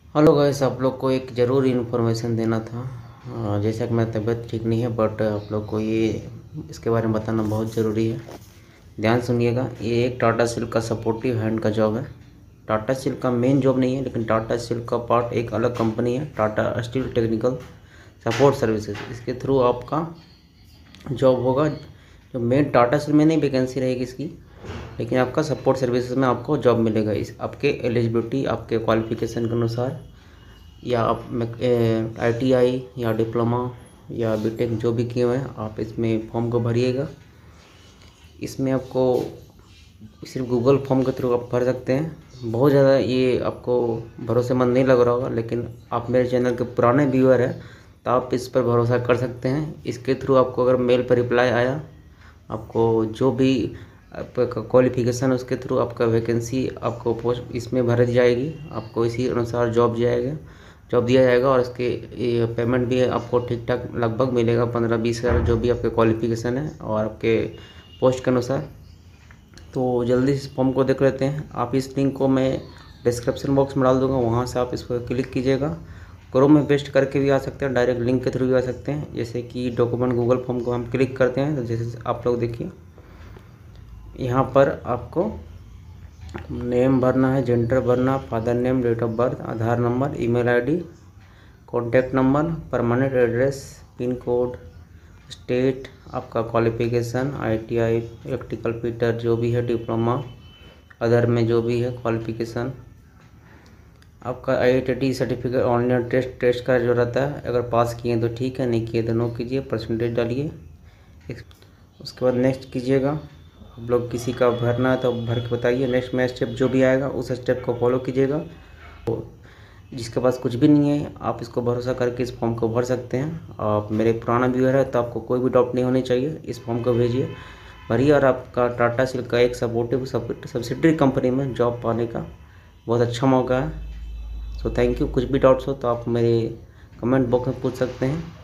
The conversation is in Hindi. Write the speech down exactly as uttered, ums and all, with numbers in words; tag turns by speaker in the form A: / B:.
A: हेलो गाइस, आप लोग को एक ज़रूरी इन्फॉर्मेशन देना था। अ, जैसा कि मेरी तबीयत ठीक नहीं है, बट आप लोग को ये इसके बारे में बताना बहुत ज़रूरी है। ध्यान सुनिएगा, ये एक टाटा स्टील का सपोर्टिव हैंड का जॉब है। टाटा स्टील का मेन जॉब नहीं है, लेकिन टाटा स्टील का पार्ट एक अलग कंपनी है, Tata Steel technical support services. इसके थ्रू आपका जॉब होगा। जो मेन टाटा स्टील में नहीं वैकेंसी रहेगी इसकी, लेकिन आपका सपोर्ट सर्विसेज में आपको जॉब मिलेगा। इस आपके एलिजिबिलिटी, आपके क्वालिफिकेशन के अनुसार, या आप आई टी आई या डिप्लोमा या बीटेक जो भी किए हुए हैं, आप इसमें फॉर्म को भरिएगा। इसमें आपको सिर्फ गूगल फॉर्म के थ्रू आप भर सकते हैं। बहुत ज़्यादा ये आपको भरोसेमंद नहीं लग रहा होगा, लेकिन आप मेरे चैनल के पुराने व्यूअर हैं तो आप इस पर भरोसा कर सकते हैं। इसके थ्रू आपको अगर मेल पर रिप्लाई आया, आपको जो भी आपका क्वालिफिकेशन, उसके थ्रू आपका वैकेंसी आपको पोस्ट इसमें भर दी जाएगी। आपको इसी अनुसार जॉब जाएगा जॉब दिया जाएगा, और इसके पेमेंट भी आपको ठीक ठाक लगभग मिलेगा, पंद्रह बीस हज़ार, जो भी आपके क्वालिफिकेशन है और आपके पोस्ट के अनुसार। तो जल्दी इस फॉर्म को देख लेते हैं। आप इस लिंक को मैं डिस्क्रिप्शन बॉक्स में डाल दूंगा, वहाँ से आप इस पर क्लिक कीजिएगा। क्रोम में पेस्ट करके भी आ सकते हैं, डायरेक्ट लिंक के थ्रू भी आ सकते हैं। जैसे कि डॉक्यूमेंट गूगल फॉर्म को हम क्लिक करते हैं, तो जैसे आप लोग देखिए, यहाँ पर आपको नेम भरना है, जेंडर भरना, father name, date of birth, Aadhaar number, email ID, contact number, permanent address, pin code, state, आपका क्वालिफिकेशन, आईटीआई, इलेक्ट्रिकल फिटर जो भी है, डिप्लोमा, अदर में जो भी है क्वालिफिकेशन, आपका IIT certificate, online test test का जो रहता है, अगर पास किए तो ठीक है, नहीं किए तो नो कीजिए, परसेंटेज डालिए। उसके बाद नेक्स्ट कीजिएगा। आप लोग किसी का भरना है तो भर के बताइए। नेक्स्ट में स्टेप जो भी आएगा उस स्टेप को फॉलो कीजिएगा। तो जिसके पास कुछ भी नहीं है, आप इसको भरोसा करके इस फॉर्म को भर सकते हैं। आप मेरे पुराना व्यूअर है तो आपको कोई भी डाउट नहीं होनी चाहिए। इस फॉर्म को भेजिए, भरिए, और आपका टाटा स्टील का एक सपोर्टिव सब्सिडरी कंपनी में जॉब पाने का बहुत अच्छा मौका है। So thank you. कुछ भी डाउट्स हो तो आप मेरे कमेंट बॉक्स में पूछ सकते हैं।